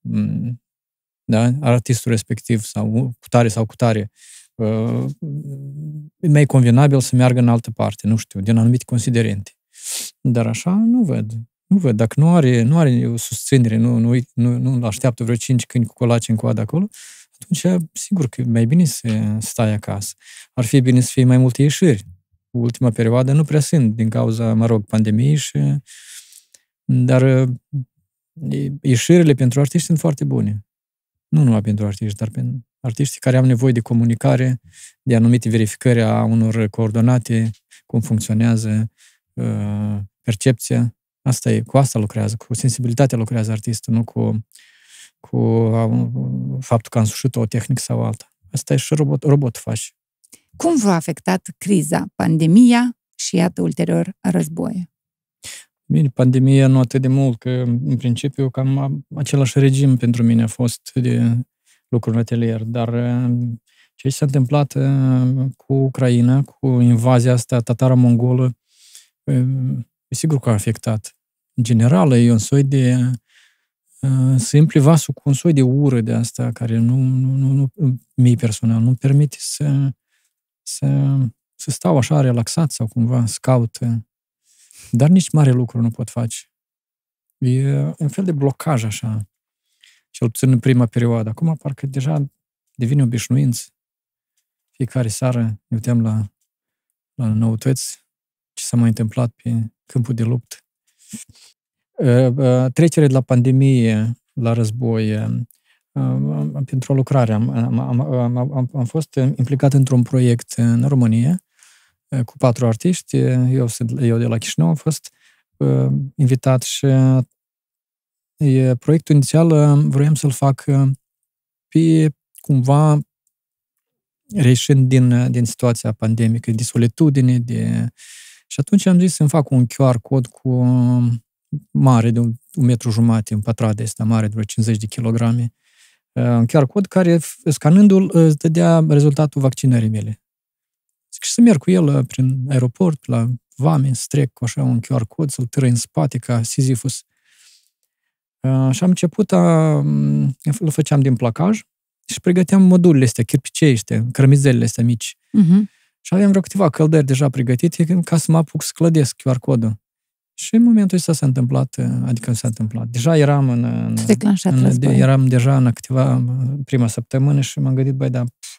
da, artistul respectiv sau cutare sau cutare e mai convenabil să meargă în altă parte, nu știu, din anumite considerente. Dar așa nu văd. Nu văd, dacă nu are, nu are o susținere, nu, nu, nu, nu așteaptă vreo cinci câini cu colaci în coadă acolo, atunci, sigur că e mai bine să stai acasă. Ar fi bine să fie mai multe ieșiri. Ultima perioadă nu prea sunt, din cauza, mă rog, pandemiei, și, dar ieșirile pentru artiști sunt foarte bune. Nu numai pentru artiști, dar pentru artiștii care au nevoie de comunicare, de anumite verificări a unor coordonate, cum funcționează percepția. Asta e, cu asta lucrează, cu sensibilitatea lucrează artistul, nu cu, cu faptul că a însușit o tehnică sau alta. Asta e și robot, robot face. Cum v-a afectat criza, pandemia și, iată, ulterior, războiul? Bine, pandemia nu atât de mult, că în principiu cam același regim pentru mine a fost de lucruri în atelier, dar ce s-a întâmplat cu Ucraina, cu invazia asta tataro-mongolă, e sigur că a afectat. În general, e un soi de... Se împli vasul cu un soi de ură de asta, care nu, nu, nu, nu mie personal, nu-mi permite să, să, să stau așa relaxat sau cumva să caut. Dar nici mare lucru nu pot face. E un fel de blocaj așa. Cel puțin în prima perioadă. Acum parcă deja devine obișnuință. Fiecare seară ne uităm la, la noutăți, ce s-a mai întâmplat pe câmpul de luptă. Trecerea de la pandemie la război, pentru o lucrare, am, am, am, am, am fost implicat într-un proiect în România cu patru artiști. Eu, eu de la Chișinău am fost invitat și proiectul inițial vroiam să-l fac pe cumva reieșind din, din situația pandemică, de solitudine, de... Și atunci am zis să-mi fac un Q R cod cu mare, de un, un metru jumate, un pătrat de ăsta mare, de vreo cincizeci de kilograme. Un Q R cod care, scanându-l, îți dădea rezultatul vaccinării mele. Și să merg cu el prin aeroport, la vame, să trec cu așa un Q R code, să-l târăi în spate ca Sisyphus. Și am început, a, îl făceam din placaj și pregăteam modulele astea, chirpicei ăștia, cărămizelele astea mici. Uh-huh. Și aveam vreo câteva căldări deja pregătite ca să mă apuc să clădesc Q R code-ul. Și în momentul ăsta s-a întâmplat, adică s-a întâmplat. Deja eram în... în, în de, eram deja în câteva, prima săptămână și m-am gândit, băi, da, pf,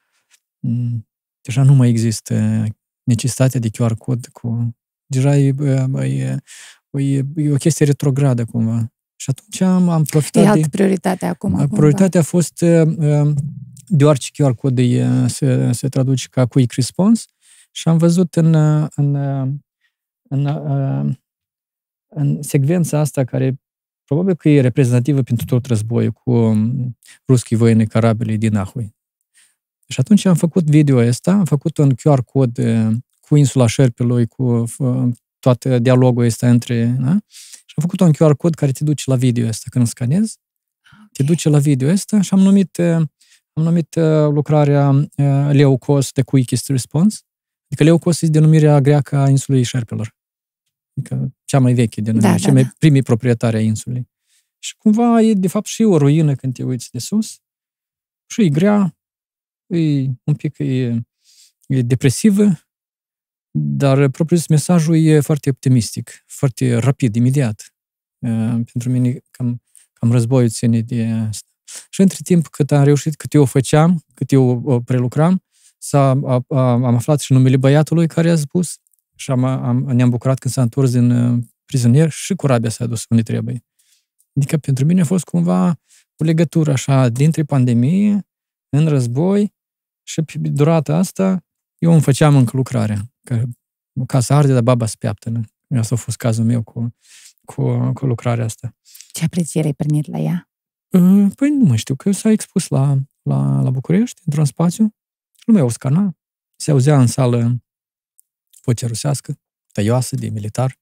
deja nu mai există necesitatea de Q R code cu... Deja e, e, e, e o chestie retrogradă, cumva. Și atunci am, am profitat de... E altă de... prioritate acum. Prioritatea a fost, deoarece Q R code e, se, se traduce ca Quick Response, și am văzut în, în, în, în, în secvența asta, care probabil că e reprezentativă pentru tot războiul, cu ruschii voini carabili din Ahui. Și atunci am făcut video ăsta, am făcut un Q R code cu insula Șerpelui, cu toată dialogul ăsta între... Da? Și am făcut un Q R code care te duce la video ăsta. Când îl scanezi, okay, te duce la video ăsta și am numit, am numit lucrarea Leucos de Quickest Response. Adică Leucos este denumirea greacă a insulei Șerpelor. Adică cea mai veche denumire, da, cea da, mai da. primii proprietari a insulei. Și cumva e de fapt și o ruină când te uiți de sus. Și e grea, e un pic e, e depresivă, dar propriu-zis mesajul e foarte optimistic, foarte rapid, imediat. Pentru mine cam, cam războiul ține de asta. Și între timp cât am reușit, cât eu o făceam, cât eu o prelucram, s-a, a, a, am aflat și numele băiatului care a spus și am, am, ne-am bucurat când s-a întors din prizonier și corabia s-a dus unde trebuie. Adică pentru mine a fost cumva o legătură așa dintre pandemie, în război, și pe durata asta eu îmi făceam încă lucrarea. Că casa arde, dar baba se peaptă. Asta a fost cazul meu cu, cu, cu lucrarea asta. Ce apreciere ai primit la ea? Păi nu mai știu, că s-a expus la, la, la București, într-un spațiu. Lumea o scana. Se auzea în sală vocea rusească, tăioasă, de militar.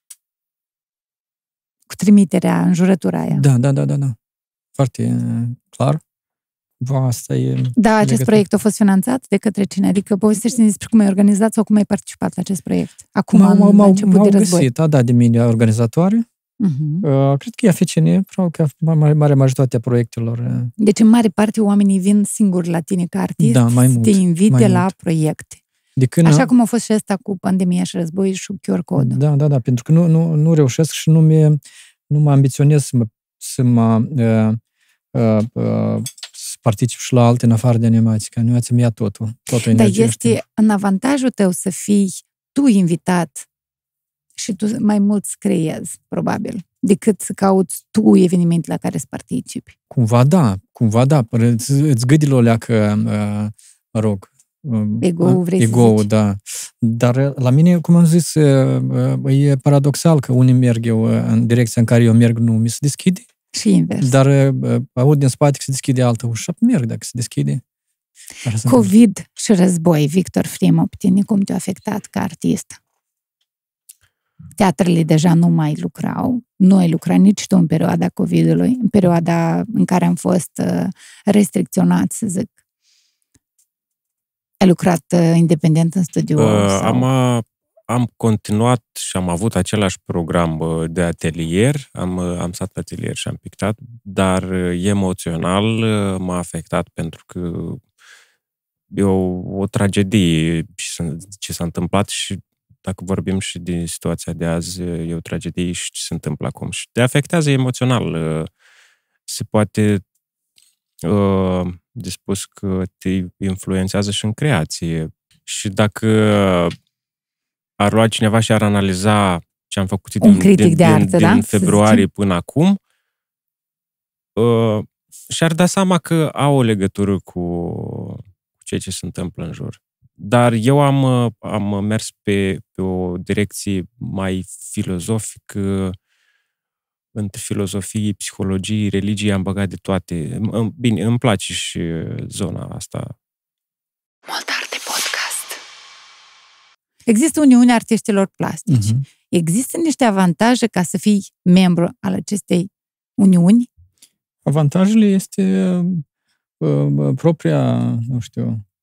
Cu trimiterea în jurătura aia. Da, da, da, da, da. Foarte clar. Asta e da, acest legătură. Proiect a fost finanțat de către cine? Adică povestește-ne despre cum ai organizat sau cum ai participat la acest proiect? Acum m-au, m-au, început de război. Găsit, a, da, de mine organizatoare. Uh-huh. Uh, cred că e A F C N, probabil că mare, mare majoritatea proiectelor. Deci, în mare parte, oamenii vin singuri la tine ca artist, da, mai mult, te invite la mult. proiecte. De când Așa a... cum a fost și asta cu pandemia și război și Q R code. Da, da, da, pentru că nu, nu, nu reușesc și nu, mi, nu mă ambiționez să mă, să mă uh, uh, uh, să particip și la alte în afară de animații, că animația mi ia totul. totul Dar este în avantajul tău să fii tu invitat și tu mai mult să creezi, probabil, decât să cauți tu evenimente la care să participi. Cumva da, cumva da. Îți gâdile o leacă, mă rog, ego-ul, vrei ego, da. Dar la mine, cum am zis, e paradoxal că unii merg eu în direcția în care eu merg, nu mi se deschide. Și invers. Dar aud din spate că se deschide altă ușă, merg dacă se deschide. COVID și război, Victor Frimov, pe tine cum te-a afectat ca artist? Teatrele deja nu mai lucrau, nu ai lucrat nici tu în perioada COVID-ului, în perioada în care am fost restricționat, să zic. Ai lucrat independent în studio? Uh, am, am continuat și am avut același program de atelier, am, am stat pe atelier și am pictat, dar emoțional m-a afectat pentru că e o, o tragedie ce s-a întâmplat și dacă vorbim și din situația de azi, e o tragedie și ce se întâmplă acum. Și te afectează emoțional. Se poate uh, de spus că te influențează și în creație. Și dacă ar lua cineva și ar analiza ce am făcut din, din, de artă, din, da? din februarie până acum, uh, și-ar da seama că au o legătură cu, cu ceea ce se întâmplă în jur. Dar eu am, am mers pe, pe o direcție mai filozofică, între filozofie, psihologie, religie, am băgat de toate. Bine, îmi place și zona asta. Mult Arte Podcast. Există Uniunea Artiștilor Plastici. Uh-huh. Există niște avantaje ca să fii membru al acestei uniuni? Avantajele este uh, propria, nu știu,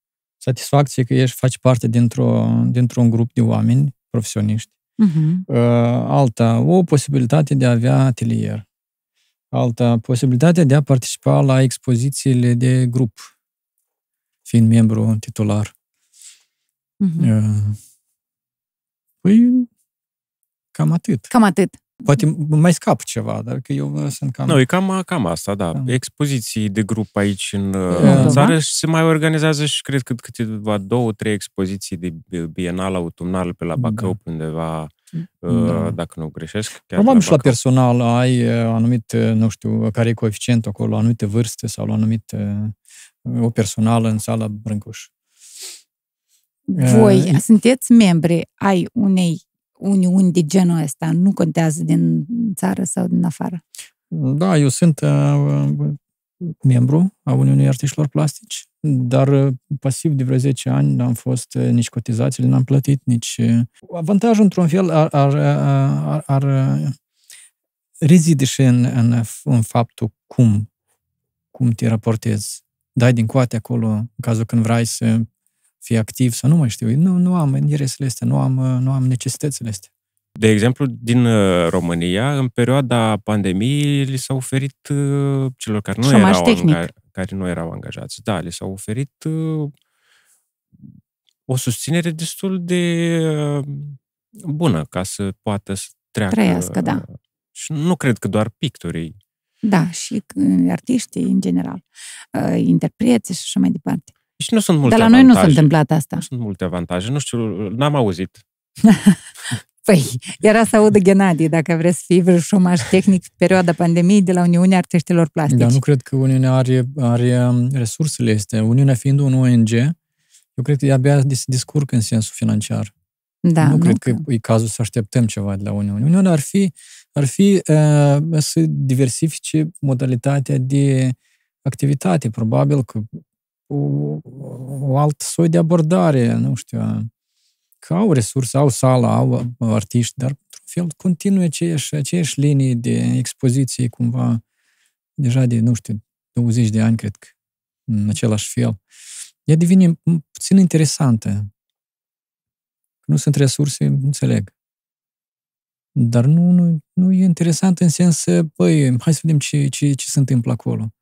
satisfacție că ești, faci parte dintr-o, dintr-un grup de oameni profesioniști. Uh-huh. Alta, o posibilitate de a avea atelier. Alta, posibilitatea de a participa la expozițiile de grup, fiind membru titular. Uh-huh. Păi, cam atât. Cam atât. Poate mai scap ceva, dar că eu sunt cam... Nu, e cam, cam asta, da. da. Expoziții de grup aici în uh, țară și se mai organizează și cred că câteva două, trei expoziții de bienal autumnal pe la Bacău, da. Undeva, uh, da. Dacă nu greșesc. Chiar probabil la și la personal ai anumit, nu știu, care e coeficientul acolo, anumite vârste sau la anumit o personală în sala Brâncuș. Voi uh, sunteți membri ai unei uniuni de genul ăsta, nu contează din țară sau din afară? Da, eu sunt uh, membru a Uniunii Artiștilor Plastici, dar uh, pasiv de vreo zece ani n-am fost, uh, nici cotizațiile n-am plătit, nici... Uh, avantajul, într-un fel, ar, ar, ar, ar, ar rezide și în, în, în faptul cum, cum te raportezi. Dai din coate acolo, în cazul când vrei să fii activ sau nu mai știu. Nu, nu am interesele astea, nu am, nu am necesitățile astea. De exemplu, din România, în perioada pandemiei, li s-a oferit celor care nu, erau, anga, care nu erau angajați, da, li s-a oferit o susținere destul de bună ca să poată să treacă. Trăiască, da. Și nu cred că doar pictorii. Da, și artiștii în general, interpreții și așa mai departe. Și nu sunt multe Dar la avantaje. noi nu s-a întâmplat asta. Nu sunt multe avantaje. Nu știu, n-am auzit. Păi, era să audă Ghenadie, dacă vreți să fii vreo șomaj tehnic pe perioada pandemiei de la Uniunea Artiștilor Plastici. Da, nu cred că Uniunea are, are resursele astea. Uniunea fiind un O N G, eu cred că abia se descurcă în sensul financiar. Da, nu, nu cred că... că e cazul să așteptăm ceva de la Uniune. Uniunea ar fi, ar fi uh, să diversifice modalitatea de activitate. Probabil că o, o alt soi de abordare, nu știu, că au resurse, au sala, au artiști, dar, într-un fel, continuă aceeași, aceeași linii de expoziție, cumva, deja de, nu știu, douăzeci de ani, cred că, în același fel. Ea devine puțin interesantă. Nu sunt resurse, înțeleg. Dar nu, nu, nu e interesant în sens, băi, hai să vedem ce, ce, ce se întâmplă acolo.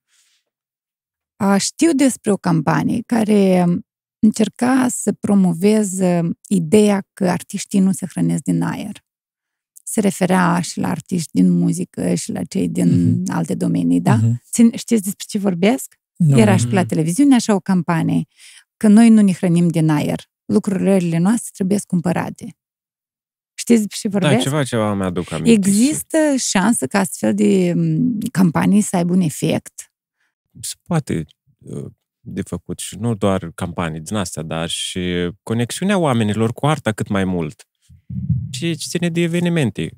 Știu despre o campanie care încerca să promoveze ideea că artiștii nu se hrănesc din aer. Se referea și la artiști din muzică și la cei din uh-huh. alte domenii, da? Uh-huh. Știți despre ce vorbesc? No. Era și pe la televiziune așa o campanie, că noi nu ne hrănim din aer. Lucrurile noastre trebuie cumpărate. Știți despre ce vorbesc? Da, ceva, ceva mi-aduc aminte. Există șansă ca astfel de campanii să aibă un efect? Se poate de făcut și nu doar campanii din astea, dar și conexiunea oamenilor cu arta cât mai mult. Și ce ține de evenimente.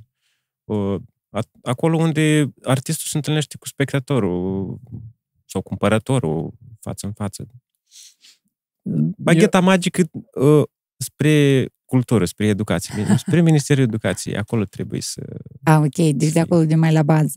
Acolo unde artistul se întâlnește cu spectatorul sau cumpărătorul față în față. Bagheta Eu... magică spre cultură, spre educație, spre Ministerul Educației. Acolo trebuie să... Ah, ok. Deci de acolo de mai la bază.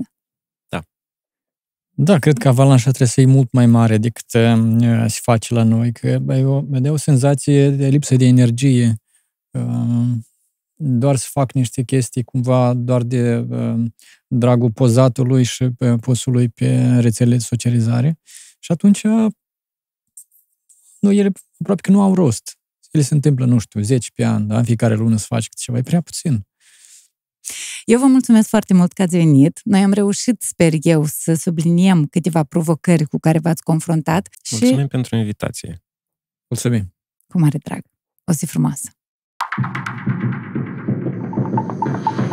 Da, cred că avalanșa trebuie să fie mult mai mare decât uh, se face la noi, că bă, eu dă o senzație de lipsă de energie. Uh, doar să fac niște chestii cumva doar de uh, dragul pozatului și uh, postului pe rețelele de socializare. Și atunci nu, ele aproape că nu au rost. Ele se întâmplă, nu știu, zece pe an, da? În fiecare lună să faci câte ceva, e prea puțin. Eu vă mulțumesc foarte mult că ați venit. Noi am reușit, sper eu, să subliniem câteva provocări cu care v-ați confruntat. Mulțumim și... pentru invitație. Mulțumim. Cu mare drag. O zi frumoasă.